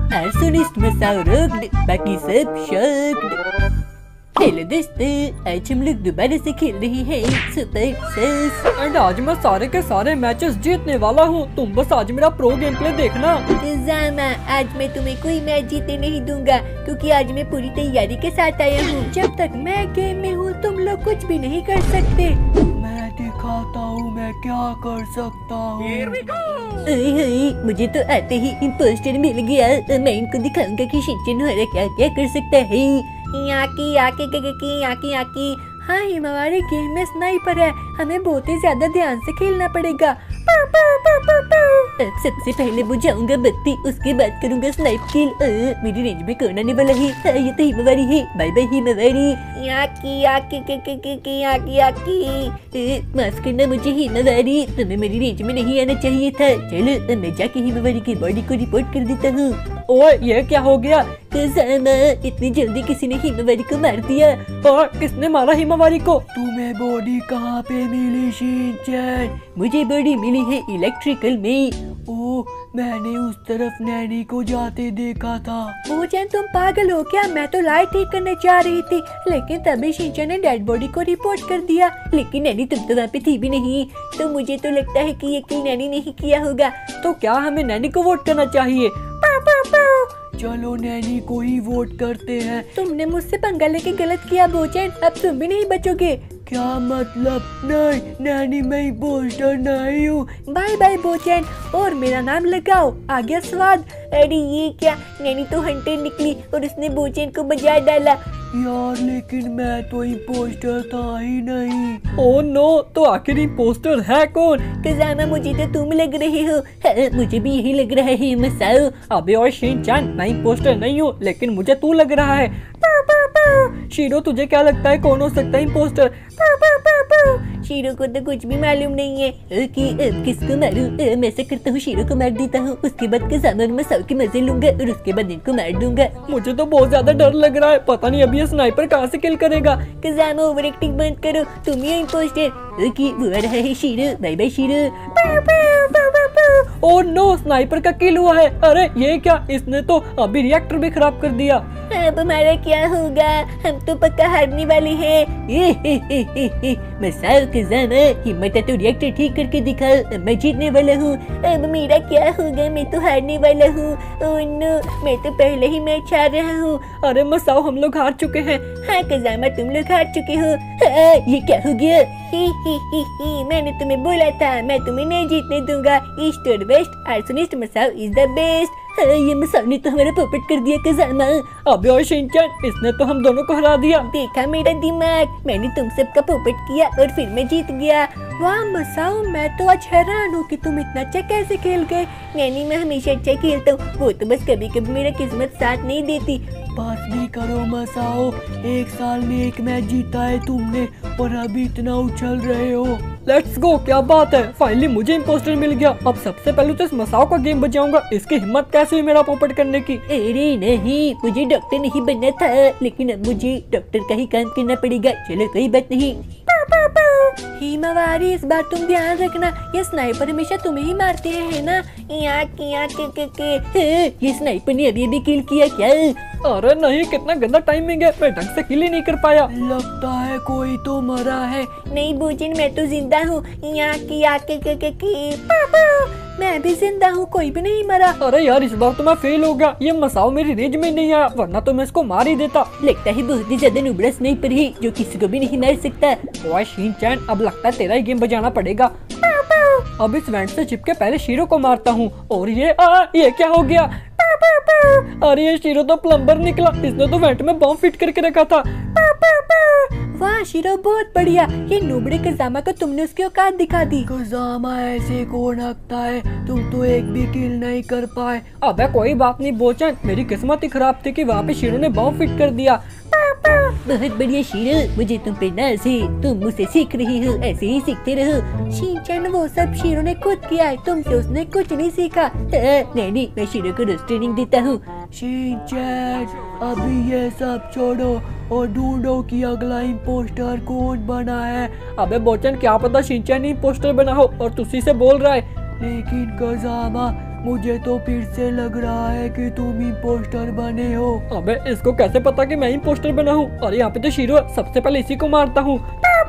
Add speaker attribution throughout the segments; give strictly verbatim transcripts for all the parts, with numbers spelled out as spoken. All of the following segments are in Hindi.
Speaker 1: आर्सोनिस्ट मसाओ रोक्ड, बाकी सब शॉक्ड। हेलो दोस्तों, आज हम लोग दोबारा से खेल रहे हैं सुपर सेस
Speaker 2: एंड आज मैं सारे के सारे मैचेस जीतने वाला हूँ। तुम बस आज मेरा प्रो गेम प्ले देखना।
Speaker 1: जामा, आज मैं तुम्हें कोई मैच जीतने नहीं दूंगा क्योंकि आज मैं पूरी तैयारी के साथ आया हूँ। जब तक मैं गेम में हूँ तुम लोग कुछ भी नहीं कर सकते।
Speaker 2: मैं दिखाता हूँ मैं क्या कर सकता हूँ।
Speaker 1: मुझे तो आते ही इम्पोस्टर मिल गया। मैं इनको दिखाऊंगा कि शिनचैन हमारा क्या क्या कर सकता है। याकी याकी याकी याकी याकी। हाँ, हमारे गेम में स्नाइपर है, हमें बहुत ही ज्यादा ध्यान से खेलना पड़ेगा। पाउ, पाउ, पाउ, पाउ, पाउ। अब सबसे पहले बुझाऊंगा बत्ती, उसके बाद करूंगा स्नाइप किल। मेरी रेंज में कौन आने वाला है? हाँ, ये तो हिमवारी है। Bye bye Himawari. याकी याकी याकी याकी याकी। माफ करना मुझे हिमवारी, तुम्हें मेरी रेंज में नहीं आना चाहिए था। चलो मैं जाके हिमवारी की बॉडी को रिपोर्ट कर देता हूँ।
Speaker 2: ओए ये क्या हो गया?
Speaker 1: इतनी जल्दी किसी ने हिमवारी को मार दिया।
Speaker 2: और किसने मारा हिमवारी को? तुम्हें बॉडी कहाँ पे मिली शिनचैन?
Speaker 1: मुझे बॉडी मिली है इलेक्ट्रिकल में।
Speaker 2: ओ, मैंने उस तरफ नैनी को जाते देखा था।
Speaker 1: शिनचैन तुम पागल हो क्या? मैं तो लाइट ठीक करने जा रही थी, लेकिन तभी शिनचैन ने डेड बॉडी को रिपोर्ट कर दिया। लेकिन नैनी तुम तो वहाँ पे थी भी नहीं, तो मुझे तो लगता है कि ये किल नैनी नहीं किया होगा।
Speaker 2: तो क्या हमें नैनी को वोट करना चाहिए? चलो नैनी को ही वोट करते हैं।
Speaker 1: तुमने मुझसे पंगा लेके गलत किया बोचैन, अब तुम भी नहीं बचोगे।
Speaker 2: क्या मतलब? नहीं, नैनी मैं इम्पोस्टर नहीं हूँ।
Speaker 1: बाय बाय बोचैन, और मेरा नाम लगाओ, आ गया स्वाद। अरे ये क्या, नैनी तो हंटर निकली और उसने बोचैन को बजा डाला।
Speaker 2: यार लेकिन मैं तो इम्पोस्टर था ही नहीं। ओह नो, तो आखिर इम्पोस्टर है कौन?
Speaker 1: कज़ामा, मुझे तो तुम लग रहे हो। हाँ, मुझे भी यही लग रहा है मसाओ।
Speaker 2: अबे और शिनचैन, मैं इम्पोस्टर नहीं हूँ, लेकिन मुझे तू लग रहा है। शीरो, तुझे क्या लगता है कौन हो सकता है इम्पोस्टर?
Speaker 1: शीरो को तो कुछ भी मालूम नहीं है कि अब किसको मारूं। मैं ऐसा करता हूँ, शीरो को मार देता हूँ, उसके बाद कज़ामा और मसाओ के मजे लूंगा और उसके बाद इनको मार दूंगा।
Speaker 2: मुझे तो बहुत ज्यादा डर लग रहा है, पता नहीं अभी ये स्नाइपर कहाँ से किल करेगा।
Speaker 1: कज़ामा ओवर एक्टिंग बंद करो, तुम ही इम्पोस्टर। ओके, वो आ रहा है Shiro. Bye bye Shiro.
Speaker 2: Oh no, sniper का किल हुआ है। अरे ये क्या, इसने तो अभी रिएक्टर भी खराब कर दिया।
Speaker 1: अब हमारा क्या होगा? हम तो पक्का हारने वाले हैं। मसाओ, कज़ामा, हिम्मत है तो रिएक्टर ठीक करके दिखाओ, मैं जीतने वाला हूँ। अब मेरा क्या होगा? मैं तो हारने वाला हूँ। ओह नो, मैं तो पहले ही मैच हार रहा हूँ।
Speaker 2: अरे मसाओ, हम लोग हार चुके हैं।
Speaker 1: हाँ कज़ामा, तुम लोग हार चुके हो। हाँ, ये क्या हो गया? ही ही ही ही, मैंने तुम्हें बोला था मैं तुम्हें नहीं जीतने दूंगा। ईस्ट और west, arsonist Masao is the best. हाँ, ये मसाओ ने तो हमारा पोपट कर दिया कज़ामा।
Speaker 2: अबे और शिनचैन, इसने तो हम दोनों को हरा दिया।
Speaker 1: देखा मेरा दिमाग, मैंने तुम सबका पोपट किया और फिर मैं जीत गया। वाह मसाओ, मैं तो आज हैरान हूँ कि तुम इतना अच्छा कैसे खेल गए। नैनी, मैं हमेशा अच्छा खेलता हूँ, वो तो बस कभी कभी मेरा किस्मत साथ नहीं देती।
Speaker 2: बस भी करो मसाओ, एक साल में एक मैच जीता है तुमने और अभी इतना उछल रहे हो। लेट्स गो, क्या बात है, फाइनली मुझे इम्पोस्टर मिल गया। अब सबसे पहले तो इस मसाओ का गेम बचाऊंगा। इसकी हिम्मत कैसे हुई मेरा पोपट करने की?
Speaker 1: अरे नहीं, मुझे डॉक्टर नहीं बनना था, लेकिन अब मुझे डॉक्टर का ही काम करना पड़ेगा। चलो कोई बात नहीं। हिमवारी, इस बार तुम ध्यान रखना, ये स्नाइपर हमेशा तुम्हें ही मारते हैं ना। यहाँ यहाँ के के के ये स्नाइपर ने अभी अभी किल किया क्या?
Speaker 2: अरे नहीं, कितना गंदा टाइमिंग है, मैं ढंग से किल ही नहीं कर पाया। लगता है कोई तो मरा है।
Speaker 1: नहीं बोचैन, मैं तो जिंदा हूँ। यहाँ की आके के के के मैं भी जिंदा हूँ, कोई भी नहीं मरा।
Speaker 2: अरे यार, इस बार तो मैं फेल हो गया। ये मसाओ मेरी रेंज में नहीं आया, वरना तो मैं इसको मार ही देता।
Speaker 1: लगता है बहुत ही ज्यादा नुबड़ा स्नाइपर है जो किसी को भी नहीं मार सकता।
Speaker 2: ओए शिनचैन, अब लगता है तेरा ही गेम बजाना पड़ेगा। अब इस वेंट से चिपके पहले शीरो को मारता हूँ। और ये आ, ये क्या हो गया? अरे ये शीरो तो प्लम्बर निकला, इसने तो वेंट में बम फिट करके रखा था।
Speaker 1: वाह शीरो, बहुत बढ़िया। ये नुबड़े कज़ामा को तुमने उसकी औकात दिखा दी।
Speaker 2: कज़ामा ऐसे कौन रखता है, तुम तो एक भी किल नहीं कर पाए। अबे कोई बात नहीं बोचैन, मेरी किस्मत ही खराब थी कि वहाँ पे शीरो ने बम फिट कर दिया।
Speaker 1: बहुत बढ़िया शीरो, मुझे तुम पे नाज है, तुम मुझसे सीख रही हो, ऐसे ही सीखते रहो। शिनचैन, वो सब शीरो ने खुद किया है, तुमसे उसने कुछ नहीं सीखा। नहीं नहीं, मैं शीरो को रोज ट्रेनिंग देता हूँ।
Speaker 2: शिनचैन, अभी ये सब छोड़ो और ढूंढो कि अगला इम्पोस्टर कौन बना है। अबे बोचैन, क्या पता शिनचैन इम्पोस्टर बना हो और तुसी से बोल रहा है। लेकिन कज़ामा, मुझे तो फिर से लग रहा है कि तुम इम्पोस्टर बने हो। अबे इसको कैसे पता कि मैं इम्पोस्टर बना हूँ? अरे यहाँ पे तो शीरो है, सबसे पहले इसी को मारता हूँ।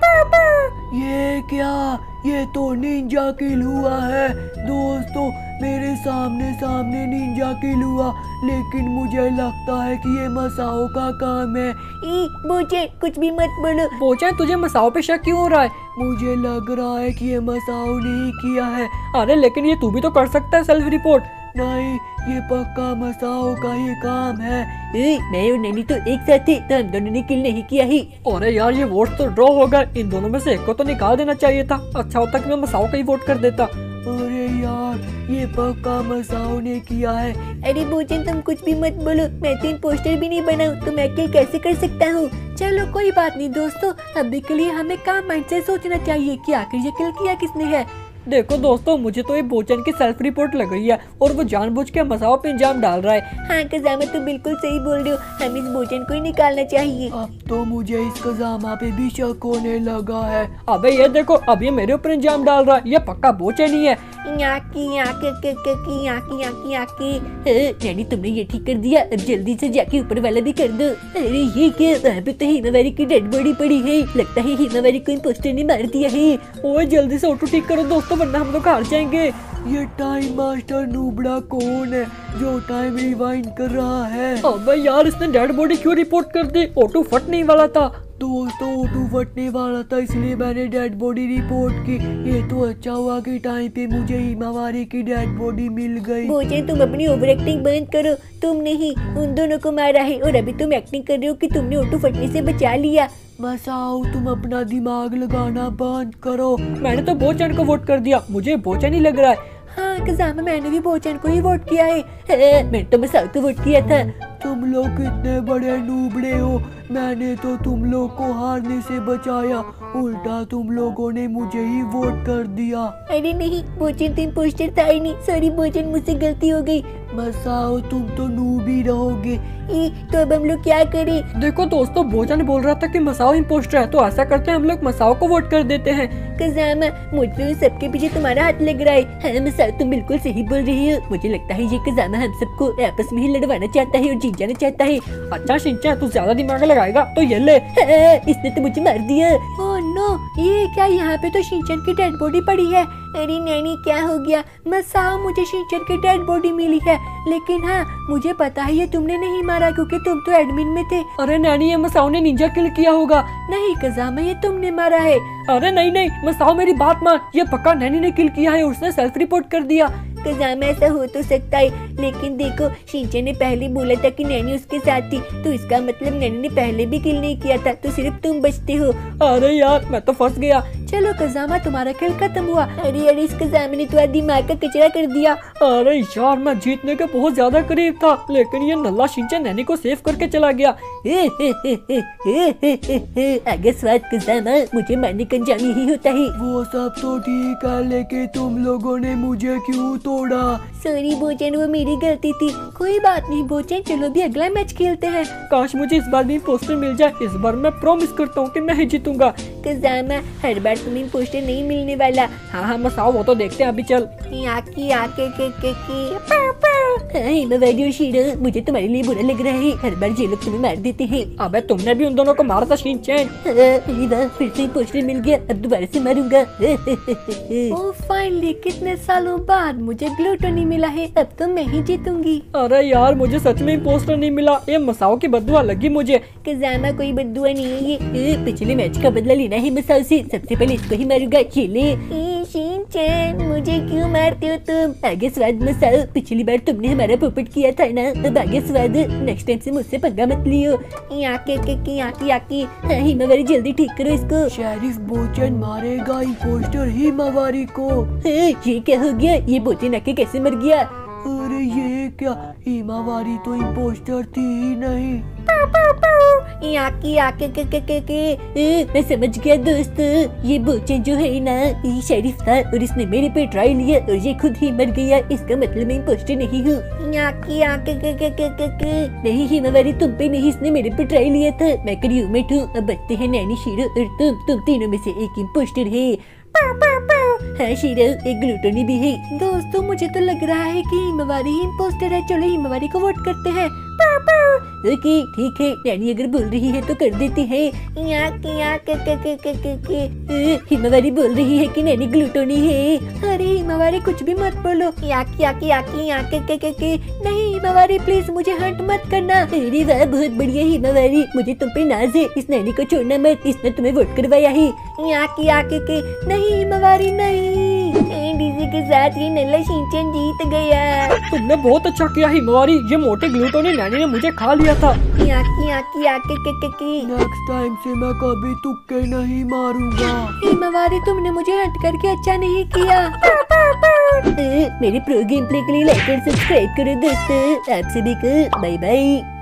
Speaker 2: ये क्या? ये तो निंजा किल हुआ है दोस्तों, मेरे सामने सामने निंजा किल हुआ, लेकिन मुझे लगता है कि ये मसाओ का काम है।
Speaker 1: ई बोचे कुछ भी मत बोलो।
Speaker 2: बोचे तुझे मसाओ पे शक क्यों हो रहा है? मुझे लग रहा है कि ये मसाओ ने किया है। अरे लेकिन ये तू भी तो कर सकता है सेल्फ रिपोर्ट। नहीं, ये पक्का मसाओ का ही काम है।
Speaker 1: ए, मैं और नैनी तो एक साथ थे, तो हम दोनों ने किल नहीं किया ही।
Speaker 2: अरे यार ये वोट तो ड्रॉ हो गए, इन दोनों में से एक को तो निकाल देना चाहिए था। अच्छा होता कि मैं मसाओ का ही वोट कर देता। अरे यार ये पक्का मसाओ ने किया है।
Speaker 1: अरे बोचन तुम कुछ भी मत बोलो, मैं तो इम्पोस्टर भी नहीं बना हूँ, तो मैं किल कैसे कर सकता हूँ? चलो कोई बात नहीं दोस्तों, अभी के लिए हमें काम माइंड से सोचना चाहिए कि आखिर ये किल किया किसने है। देखो दोस्तों, मुझे तो ये बोचन की सेल्फ रिपोर्ट लग रही है और वो जानबूझ के मसाओ पे इंजाम डाल रहा है। हाँ कजामा तुम बिल्कुल सही बोल रहे हो, हम इस बोचन को ही निकालना चाहिए।
Speaker 2: अब तो मुझे इस कजामा पे भी शक होने लगा है। अबे ये देखो, अब ये मेरे ऊपर इंजाम डाल रहा है, ये पक्का बोचन ही है।
Speaker 1: याकी याकी याकी याकी याकी याकी नैनी तुमने ये ठीक कर दिया, अब जल्दी से जाके ऊपर वाला भी कर दो। अरे ये क्या, वहाँ पे तो हिमावारी की डेड बॉडी पड़ी है, लगता है हिमावारी को इम्पोस्टर ने मार दिया है।
Speaker 2: ओए जल्दी से ऑटो ठीक करो दोस्तों, वरना हम लोग हार जाएंगे। ये टाइम मास्टर नूबड़ा कौन है जो टाइम रिवाइंड कर रहा है? अबे यार इसने डेड बॉडी क्यों रिपोर्ट कर दी? ऑटो फटने वाला था दोस्तों, ऑटो फटने वाला था इसलिए मैंने डेड बॉडी रिपोर्ट की। ये तो अच्छा हुआ कि टाइम पे मुझे हिमावारी की डेड बॉडी मिल गई।
Speaker 1: बोचे तुम अपनी ओवर एक्टिंग बंद करो, तुमने ही उन दोनों को मारा है और अभी तुम एक्टिंग कर रहे हो कि तुमने ऑटो फटने से बचा लिया।
Speaker 2: मसाओ तुम अपना दिमाग लगाना बंद करो। मैंने तो बोचन को वोट कर दिया, मुझे बोचन ही लग रहा है।
Speaker 1: हाँ कजामा मैंने भी बोचन को ही वोट किया है, मैंने तो मसाओ को वोट किया था।
Speaker 2: तुम लोग कितने बड़े नूबड़े हो, मैंने तो तुम लोग को हारने से बचाया, उल्टा तुम लोगों ने मुझे ही वोट कर दिया।
Speaker 1: अरे नहीं बोचन तो इम्पोस्टर था ही नहीं, सॉरी बोचन मुझसे गलती हो गई।
Speaker 2: मसाओ तुम तो नूब ही रहोगे।
Speaker 1: ई, तो अब हम लोग क्या करें?
Speaker 2: देखो दोस्तों, बोचन बोल रहा था कि मसाओ इम्पोस्टर है, तो ऐसा करते हैं हम लोग मसाओ को वोट कर देते हैं।
Speaker 1: कजामा मुझे सबके पीछे तुम्हारा हाथ लग रहा है। हाँ मसाओ तुम बिल्कुल सही बोल रही हो, मुझे लगता है ये कजामा हम सबको आपस में ही लड़वाना चाहता है और जीत जाना चाहता है।
Speaker 2: अच्छा शिनचैन तू ज्यादा दिमाग लगाएगा तो ये ले।
Speaker 1: हाँ, इसने तो मुझे मार दिया। ओह नो, ये क्या, यहाँ पे तो शिनचैन की डेड बॉडी पड़ी है। अरे नैनी क्या हो गया? मसाओ मुझे शिनचैन की डेड बॉडी मिली है, लेकिन हाँ मुझे पता है ये तुमने नहीं मारा क्योंकि तुम तो एडमिन में थे।
Speaker 2: अरे नैनी ये मसाओ ने निंजा किल किया होगा।
Speaker 1: नहीं कजामा ये तुमने मारा है।
Speaker 2: अरे नहीं नहीं मसाओ मेरी बात मान, ये पक्का नैनी ने किल किया है, उसने सेल्फ रिपोर्ट कर दिया।
Speaker 1: कजामा ऐसा हो तो सकता है, लेकिन देखो शिनचैन ने पहले बोला था कि नैनी उसके साथ थी, तो इसका मतलब नैनी ने पहले भी किल नहीं किया था, तो सिर्फ तुम बचते हो।
Speaker 2: अरे यार मैं तो फंस गया।
Speaker 1: चलो कजामा तुम्हारा खेल खत्म हुआ। अरे अरे इस कजामा ने तो दिमाग का कचरा कर दिया।
Speaker 2: अरे यार मैं जीतने के बहुत ज्यादा करीब था, लेकिन ये नल्ला शिनचैन नैनी को सेव करके चला गया।
Speaker 1: आगे स्वाद कजामा, मुझे मारने का अंजाम यही होता है।
Speaker 2: वो सब तो ठीक है, लेकिन तुम लोगों ने मुझे क्यों तोड़ा?
Speaker 1: सॉरी बोचन, वो मेरी गलती थी। कोई बात नहीं बोचन, चलो भी अगला मैच खेलते हैं।
Speaker 2: काश मुझे इस बार भी पोस्टर मिल जाए, इस बार मैं प्रॉमिस करता हूँ कि मैं ही जीतूंगा।
Speaker 1: कजामा हर बार तुम्हें पोस्टर नहीं मिलने वाला।
Speaker 2: हाँ हाँ मसाओ वो तो देखते हैं, अभी चल।
Speaker 1: आके आके के के के हिमावारी शीरो, मुझे तुम्हारे लिए बुरा लग रहा है, हर बार ये लोग तुम्हें मार देते हैं।
Speaker 2: अबे तुमने भी उन दोनों को मारा था शिनचैन।
Speaker 1: फिर से पोस्टर मिल गया, अब दोबारा से मारूंगा। ओ फाइनली कितने सालों बाद मुझे ग्लूटोनी मिला है, अब तो मैं ही जीतूंगी।
Speaker 2: अरे यार मुझे सच में पोस्टर नहीं मिला, ये मसाओ की बददुआ लगी मुझे।
Speaker 1: कजामा कोई बददुआ नहीं है ये, पिछले मैच का बदला लेना है मसाओ से, सबसे पहले इसको ही मारूंगा। चले शिनचैन, मुझे क्यों मारते हो तुम? आगे स्वाद मसाओ, पिछली बार तुमने हमारा पोपट किया था ना, अब आगे स्वाद, नेक्स्ट टाइम से मुझसे पंगा मत लियो। याके के के याकी याकी, हाँ हिमावारी जल्दी ठीक करो इसको।
Speaker 2: शेरिफ बोचन मारेगा इम्पोस्टर हिमावारी को।
Speaker 1: ये क्या हो गया? ये बोचन आके कैसे मर गया?
Speaker 2: अरे ये क्या, हिमावारी तो इम्पोस्टर थी ही नहीं।
Speaker 1: याकी याके के के के के, मैं समझ गया दोस्त, ये बोचन जो है ना ये शेरिफ था और इसने मेरे पे ट्राई लिया और ये खुद ही मर गया, इसका मतलब मैं इम्पोस्टर नहीं हूँ। याकी याके के के के के के, नहीं हिमावारी तुम पे नहीं, इसने मेरे पे ट्राई लिया था, मैं क्रूमेट हूँ। अब बचते हैं नैनी शीरो और तुम, तुम तीनों में से एक इम्पोस्टर है। हाँ शीरो, एक ग्लूटोनी भी है। दोस्तों मुझे तो लग रहा है कि हिमावारी ही इम्पोस्टर है। चलो हिमावारी को वोट करते हैं। ओके ठीक है, नैनी अगर बोल रही है तो कर देते हैं। हिमावारी बोल रही है कि नैनी ग्लूटोनी है। अरे हिमावारी कुछ भी मत बोलो। याकी याकी याकी याके के के के नहीं हिमावारी प्लीज मुझे हंट मत करना। अरे वाह बहुत बढ़िया हिमावारी, मुझे तुम पे नाज है। इस नैनी को छोड़ना मत, इसने तुम्हें वोट करवाया है। याकी याके के नहीं हिमावारी नहीं। डीजे के साथ ये नल्ला शिनचैन जीत गया।
Speaker 2: तुमने बहुत अच्छा किया हिमावारी, ये मोटे ग्लूटोनी नैनी ने मुझे खा लिया था।
Speaker 1: याकी याकी याके के के के
Speaker 2: नेक्स्ट टाइम से मैं कभी तुक्के नहीं मारूंगा।
Speaker 1: हिमावारी तुमने मुझे हट करके अच्छा नहीं किया। मेरे प्रो गेम प्ले के लिए लाइक और सब्सक्राइब करो दोस्तों। आप सभी को बाय बाय।